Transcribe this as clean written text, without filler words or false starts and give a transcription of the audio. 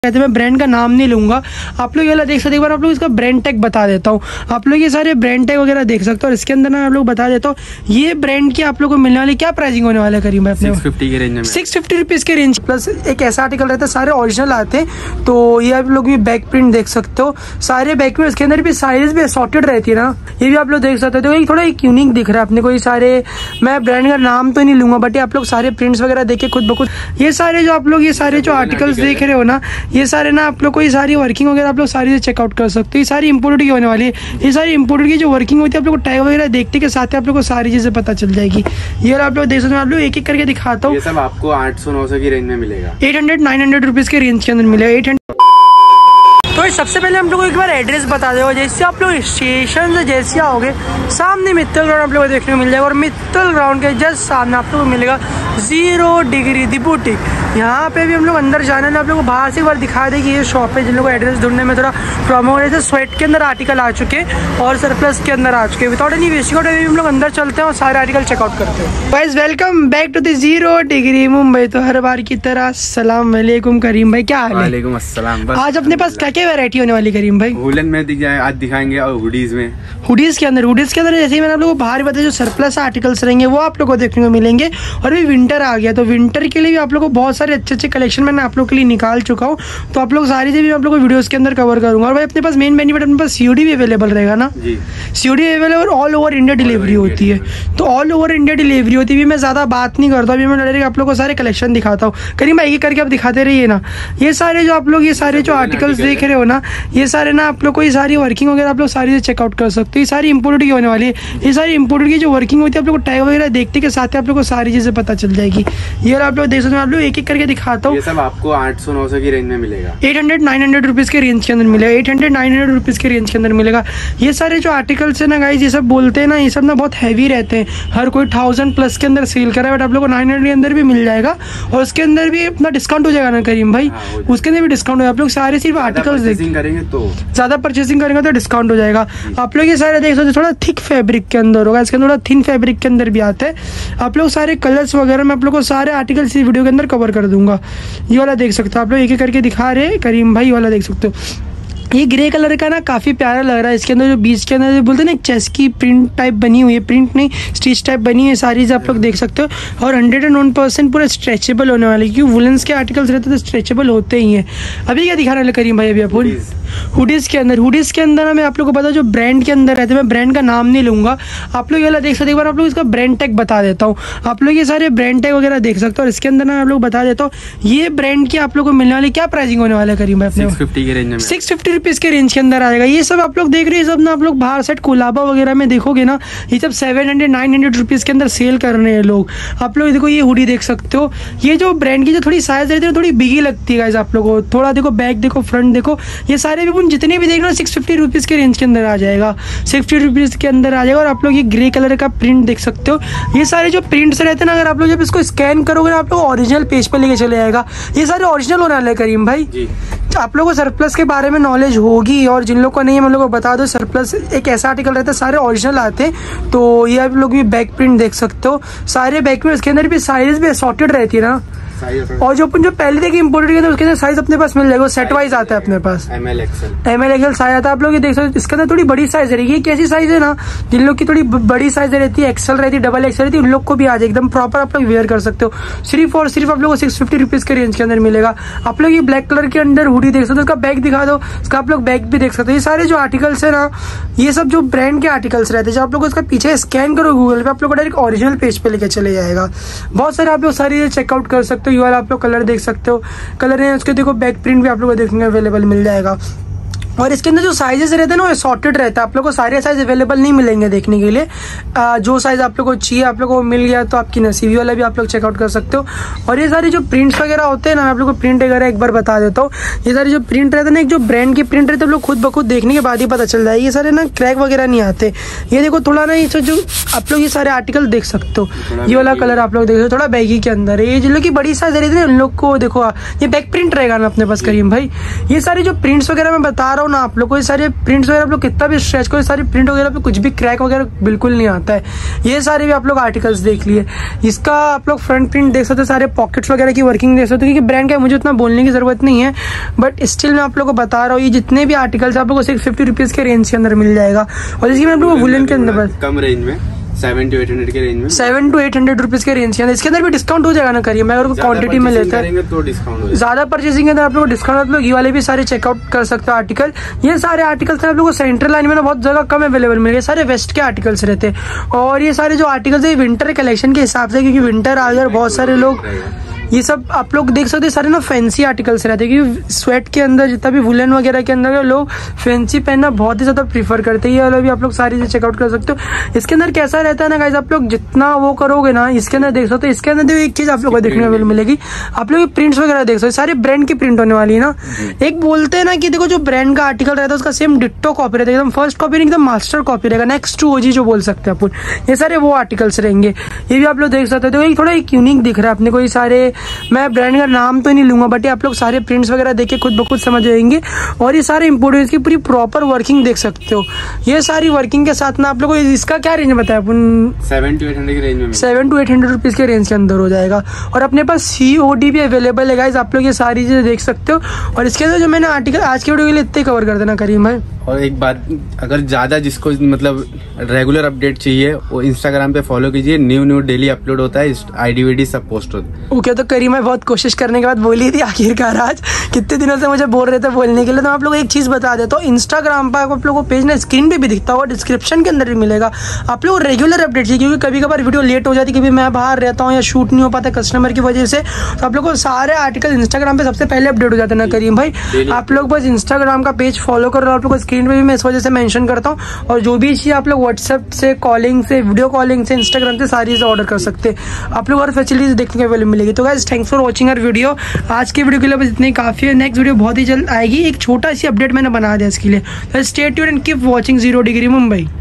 कहते हैं, मैं ब्रांड का नाम नहीं लूंगा। आप लोग ये वाला देख सकते हैं, एक बार आप लोग इसका ब्रांड टैग बता देता हूँ। आप लोग ये सारे ब्रांड टैग वगैरह देख सकते हो और इसके अंदर ना आप लोग बता देता हूँ ये ब्रांड की आप लोग को मिलने वाली क्या प्राइसिंग होने वाला है करीब अपने 650 के रेंज में 650 रुपीज़ के रेंज प्लस एक ऐसा आर्टिकल रहता है, सारे ओरिजिनल आते हैं। तो ये आप लोग भी बैक प्रिंट देख सकते हो, सारे बैक प्रिंट, इसके अंदर भी साइजेस भी असॉर्टेड रहती है ना, ये भी आप लोग देख सकते हो। थोड़ा एक यूनिक दिख रहा है अपने को। ये सारे मैं ब्रांड का नाम तो नहीं लूंगा बट आप लोग सारे प्रिंट्स वगैरह देख के खुद ब खुद ये सारे जो आप लोग ये सारे जो आर्टिकल्स देख रहे हो ना, ये सारे ना आप लोग को ये सारी वर्किंग वगैरह आप लोग सारी चेकआउट कर सकते हो। ये सारी इंपोर्टेड की होने वाली है। ये सारी इंपोर्टेड की जो वर्किंग होती है आप लोग को टैग वगैरह देखते के साथ आप लोग को सारी चीजें पता चल जाएगी। ये आप लोग देख सकते हो, आप लोग एक एक करके दिखाता हूँ। ये सब आपको 800-900 की रेंज में मिलेगा, 800-900 रुपीज के रेंज के अंदर मिलेगा। 800। तो सबसे पहले हम लोग को एक बार एड्रेस बता दो। जैसे आप लोग स्टेशन से जैसे आओगे सामने मित्तल ग्राउंड आप लोग को देखने को मिल जाएगा और मित्तल ग्राउंड के जस्ट सामने आप लोग को मिलेगा 0 डिग्री दी बुटीक। यहाँ पे भी हम लोग अंदर जाने में आप लोग को बाहर से एक बार दिखा दे कि ये शॉप है। जिन लोगों को एड्रेस ढूंढने में थोड़ा प्रॉब्लम हो रही है, स्वेट के अंदर आर्टिकल आ चुके और सरप्लस के अंदर आ चुके। Without any wasting of time हम लोग अंदर चलते हैं और सारे आर्टिकल चेकआउट करते हैं। Guys welcome back to the 0 degree Mumbai. तो हर बार की तरह अस्सलाम वालेकुम करीम भाई, क्या हाल है? वालेकुम अस्सलाम। आज अपने पास क्या क्या वैरायटी होने वाली करीम भाई? वुलन में आज दिखाएंगे और हुडीज में। हुडीज के अंदर जैसे ही मैंने आप लोगों को बाहर बताया जो सरप्लस आर्टिकल्स रहेंगे वो आप लोगों को देखने को मिलेंगे। और अभी विंटर आ गया तो विंटर के लिए भी आप लोगों को बहुत सारे अच्छे अच्छे कलेक्शन मैंने आप लोग के लिए निकाल चुका हूँ। तो आप लोग सारी चीजें भी आप लोग को वीडियोस के अंदर कवर करूंगा। और भाई अपने पास मेन बेनिफिट अपने पास सीओडी भी अवेलेबल रहेगा ना जी। सीओडी अवेलेबल और ऑल ओवर इंडिया डिलीवरी होती है। तो ऑल ओवर इंडिया डिलीवरी होती है। मैं ज्यादा बात नहीं करता, अभी मैं डायरेक्ट आप लोग को सारे कलेक्शन दिखाता हूँ। करीब भाई एक करके आप दिखाते रहिए ना। ये सारे जो आप लोग ये सारे जो आर्टिकल्स देख रहे हो ना, ये सारे ना आप लोग को ये सारी वर्किंग वगैरह आप लोग सारी चेकआउट कर सकते हो। ये सारी इंपोर्टेड की होने वाली है। ये सारी इंपोर्टेड की जो वर्किंग होती है आप लोग को टैग वगैरह देखते के साथ आप लोग को सारी चीजें पता चल जाएगी। ये आप लोग देख सकते हो, आप लोग एक एक करके दिखाता हूँ। ये सब आपको 800-900 की रेंज में मिलेगा, 800-900 रुपीज के रेंज के अंदर मिलेगा। 800-900 रुपीज के रेंज के अंदर मिलेगा। ये सारे जो आर्टिकल्स है ना गाइस, ये सब बोलते हैं ना, ये सब ना बहुत हैवी रहते हैं। हर कोई 1000 प्लस के अंदर सेल कर रहा है बट आप लोग को 900 के अंदर भी मिल जाएगा और उसके अंदर भी अपना डिस्काउंट हो जाएगा ना करीम भाई। उसके अंदर भी डिस्काउंट हो। आप लोग सारे सिर्फ आर्टिकल्स करेंगे तो ज्यादा परचेसिंग करेंगे तो डिस्काउंट हो जाएगा। आप लोग ये सारे देख सकते हो, थोड़ा थिक फैब्रिक के अंदर होगा, इसके अंदर थोड़ा थिन फैब्रिक के अंदर भी आता है। आप लोग सारे कलर्स वगैरह मैं आप लोग को सारे आर्टिकल्स इस वीडियो के अंदर कवर कर दूंगा। ये वाला देख सकते हो आप लोग एक एक करके दिखा रहे हैं करीम भाई, वाला देख सकते हो। ये ग्रे कलर का ना काफ़ी प्यारा लग रहा है। इसके अंदर जो बीच के अंदर बोलते हैं ना एक चेस की प्रिंट टाइप बनी हुई है, प्रिंट नहीं स्टिच टाइप बनी है, सारी आप लोग देख सकते हो। और 101% पूरा स्ट्रेचेबल होने वाले, क्योंकि वुलन्स के आर्टिकल्स रहते हैं तो स्ट्रेचेबल होते ही हैं। अभी क्या दिखा रहे हैं करीम भाई? अभी आप हुडीज के अंदर ना मैं आप लोग को बता जो ब्रांड के अंदर रहते हैं, मैं ब्रांड का नाम नहीं लूंगा। आप लोग ये वाला देख सकते हैं, एक बार आप लोग इसका ब्रांड टैग बता देता हूँ। आप लोग ये सारे ब्रांड टैग वगैरह देख सकते हो और इसके अंदर ना आप लोग बता देता हूँ ये ब्रांड की आप लोग को मिलने वाली क्या प्राइसिंग होने वाला है करीम भाई? 650 के रेंज में 650 रुपीज के रेंज के अंदर आएगा। ये सब आप लोग देख रहे हैं, सब ना आप लोग बाहर साइड कोलाबा वगैरह में देखोगे ना, ये सब 700-900 रुपीज के अंदर सेल कर रहे हैं लोग। आप लोग देखो ये हुडी देख सकते हो। ये जो ब्रांड की जो थोड़ी साइज रहती है थोड़ी बिगी लगती है गाइस आप लोगों को। थोड़ा देखो बैक देखो, फ्रंट देखो, ये सारे भी जितने भी देखना 650 रुपीज के रेंज के अंदर आ जाएगा। 650 रुपीज के अंदर आ जाएगा। और आप लोग ये ग्रे कलर का प्रिंट देख सकते हो। ये सारे जो प्रिंट्स रहते हैं ना, अगर आप लोग जब इसको स्कैन करोगे ना आप लोग ओरिजिनल पेज पे लेके चले जाएगा। ये सारे ओरिजिनल होने वाले करीम भाई जी। आप लोगों को सरप्लस के बारे में नॉलेज होगी और जिन लोग को नहीं है मैं लोगों को बता दो, सरप्लस एक ऐसा आर्टिकल रहता है, सारे ओरिजिनल आते हैं। तो ये आप लोग भी बैक प्रिंट देख सकते हो, सारे बैक प्रिंट, इसके अंदर भी साइजेस भी असॉर्टेड रहती है ना। और जो पहले देखिए इम्पोर्टेड के उसके अंदर साइज अपने पास मिल जाएगा, सेट वाइज आता है अपने पास। ML XL साइज आता है। आप लोग ये देख सकते हो, इसके अंदर थोड़ी बड़ी साइज रहेगी। कैसी साइज है ना, जिन लोग की थोड़ी बड़ी साइज रहती है, एक्सेल रहती है, डबल एक्सेल रहती है, उन लोग को भी आ जाए एकदम प्रॉपर आप लोग वेयर कर सकते हो। सिर्फ और सिर्फ आप लोग को 650 रुपीज के रेंज के अंदर मिलेगा। आप लोग ये ब्लैक कलर के अंदर हुडी देख सकते हो, इसका बैक दिखा दो, इसका आप लोग बैक भी देख सकते हो। ये सारे जो आर्टिकल्स है ना, ये सब जो ब्रांड के आर्टिकल्स रहते हैं, जब आप लोग इसका पीछे स्कैन करो गूगल पे, आप लोग को डायरेक्ट ओरिजिनल पेज पे लेके चले जाएगा। बहुत सारे आप लोग सारी चेकआउट कर सकते हो। ये वाला आप लोग कलर देख सकते हो, कलर है उसके देखो, बैक प्रिंट भी आप लोगों को देखने अवेलेबल मिल जाएगा। और इसके अंदर जो साइजेस रहते हैं ना वो सॉर्टेड रहता है। आप लोग को सारे साइज अवेलेबल नहीं मिलेंगे देखने के लिए। जो साइज आप लोग को चाहिए आप लोग को मिल गया तो आपकी नसीबी वाला भी आप लोग चेकआउट कर सकते हो। और ये सारे जो प्रिंट्स वगैरह होते हैं ना, मैं आप लोग को प्रिंट वगैरह एक बार बता देता हूँ। ये सारे जो प्रिंट रहते हैं ना, एक जो ब्रांड की प्रिंट रहते हैं, लोग खुद ब खुद देखने के बाद ही पता चल जाए। ये सारे ना क्रैक वगैरह नहीं आते। ये देखो थोड़ा ना, ये जो आप लोग ये सारे आर्टिकल देख सकते हो, ये वाला कलर आप लोग देख सकते हो, थोड़ा बैगी के अंदर है। ये जिन लोग की बड़ी साइज रहती है उन लोग को देखो, ये बैक प्रिंट रहेगा ना अपने पास करीम भाई। ये सारे जो प्रिंट्स वगैरह मैं बता रहा रहा हूँ ना आप लोग को, ये सारे प्रिंट्स वगैरह आप लोग कितना भी स्ट्रेच करो, सारे प्रिंट वगैरह पे कुछ भी क्रैक वगैरह बिल्कुल नहीं आता है। ये सारे भी आप लोग आर्टिकल्स देख लिए। इसका आप लोग फ्रंट प्रिंट देख सकते हो, सारे पॉकेट्स वगैरह की वर्किंग देख सकते हो, क्योंकि ब्रांड का मुझे उतना बोलने की जरूरत नहीं है, बट स्टिल मैं आप लोग को बता रहा हूँ, ये जितने भी आर्टिकल्स आप लोग को 650 रुपीज के रेंज के अंदर मिल जाएगा। और इसकी मैं आप लोग को वुलन के अंदर कम रेंज में 700 to 800 के रेंज में 700 to 800 रुपीज के रेंज के अंदर, इसके अंदर भी डिस्काउंट हो जाएगा ना। करिए मैं अगर क्वांटिटी में लेते हैं तो डिस्काउंट हो, ज्यादा परचेसिंग के अंदर आप लोग डिस्काउंट, आप लोग ये वाले भी सारे चेकआउट कर सकते हो आर्टिकल। ये सारे आर्टिकल्स आप लोग को सेंट्रल लाइन में ना बहुत जगह कम अवेलेबल मिल गए, सारे वेस्ट के आर्टिकल्स रहते हैं। और ये सारे जो आर्टिकल्स है विंटर कलेक्शन के हिसाब से, क्योंकि विंटर आ गया, बहुत सारे लोग ये सब आप लोग देख सकते हैं, सारे ना फैंसी आर्टिकल्स रहते हैं, क्योंकि स्वेट के अंदर जितना भी वुलन वगैरह के अंदर लोग फैंसी पहनना बहुत ही ज्यादा प्रीफर करते हैं। ये वाला भी आप लोग सारी चीजें चेकआउट कर सकते हो। इसके अंदर कैसा रहता है ना गाइस, आप लोग जितना वो करोगे ना, इसके अंदर देख सकते हो, इसके अंदर एक चीज आप लोग को देखने को मिलेगी, आप लोग प्रिंट्स वगैरह देख सकते हो, सारे ब्रांड की प्रिंट होने वाली है ना। एक बोलते हैं ना कि देखो जो ब्रांड का आर्टिकल रहता है उसका सेम डिट्टो कॉपी रहता है, एकदम फर्स्ट कॉपी नहीं, एकदम मास्टर कॉपी रहेगा, नेक्स्ट टू ओजी जो बोल सकते हैं अपन, ये सारे वो आर्टिकल्स रहेंगे। ये भी आप लोग देख सकते हो, थोड़ा एक यूनिक दिख रहा है अपने को। ये सारे मैं ब्रांड नाम तो नहीं लूंगा, बट ये आप लोग सारे प्रिंट्स वगैरह देख के खुद ब खुद समझ जाएंगे। और ये सारे इंपोर्टेंट की पूरी प्रॉपर वर्किंग देख सकते हो। ये सारी वर्किंग के साथ ना आप लोग को इसका क्या रेंज बताया अपन, 700 to 800 के रेंज में 700 to 800 रुपीज के रेंज के अंदर हो जाएगा। और अपने पास COD भी अवेलेबल है गाइस, आप लोग ये सारी चीजें देख सकते हो। और इसके अंदर जो मैंने आर्टिकल आज की वीडियो के लिए इतने कवर कर देना करीम भाई। और एक बात, अगर ज्यादा जिसको मतलब रेगुलर अपडेट चाहिए वो इंस्टाग्राम पे फॉलो कीजिए, न्यू डेली अपलोड होता है, IDVD सब पोस्ट होता है। ओके, तो करीम भाई बहुत कोशिश करने के बाद बोली थी आखिरकार आज, कितने दिनों से मुझे बोल रहे थे बोलने के लिए। तो आप लोग एक चीज बता देता हूँ, इंस्टाग्राम पर आप लोगों को पेज ना स्क्रीन पे भी दिखता होगा, डिस्क्रिप्शन के अंदर भी मिलेगा। आप लोग रेगुलर अपडेट चाहिए, क्योंकि कभी कभार वीडियो लेट हो जाती है, कभी मैं बाहर रहता हूँ या शूट नहीं हो पाता कस्टमर की वजह से, तो आप लोग को सारे आर्टिकल इंस्टाग्राम पे सबसे पहले अपडेट हो जाते हैं ना करीम भाई। आप लोग बस इंस्टाग्राम का पेज फॉलो करो, आप लोग को स्क्रीन पे भी मैं इस वजह से मेंशन करता हूँ। और जो भी चीज आप लोग व्हाट्सएप से, कॉलिंग से, वीडियो कॉलिंग से, इंस्टाग्राम से सारी चीजें ऑर्डर कर सकते हैं। आप लोग और फैसिलिटीज देखने को मिलेगी। तो guys thanks for watching our video. आज के वीडियो के लिए बस इतने काफी है, नेक्स्ट वीडियो बहुत ही जल्द आएगी। एक छोटा सी अपडेट मैंने बना दिया इसके लिए। Stay tuned and keep watching 0 degree Mumbai.